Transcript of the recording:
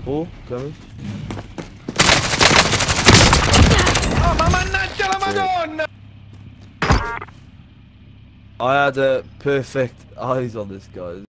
Oh, coming. Oh, ma mannaggia la Madonna! I had perfect eyes on this guy.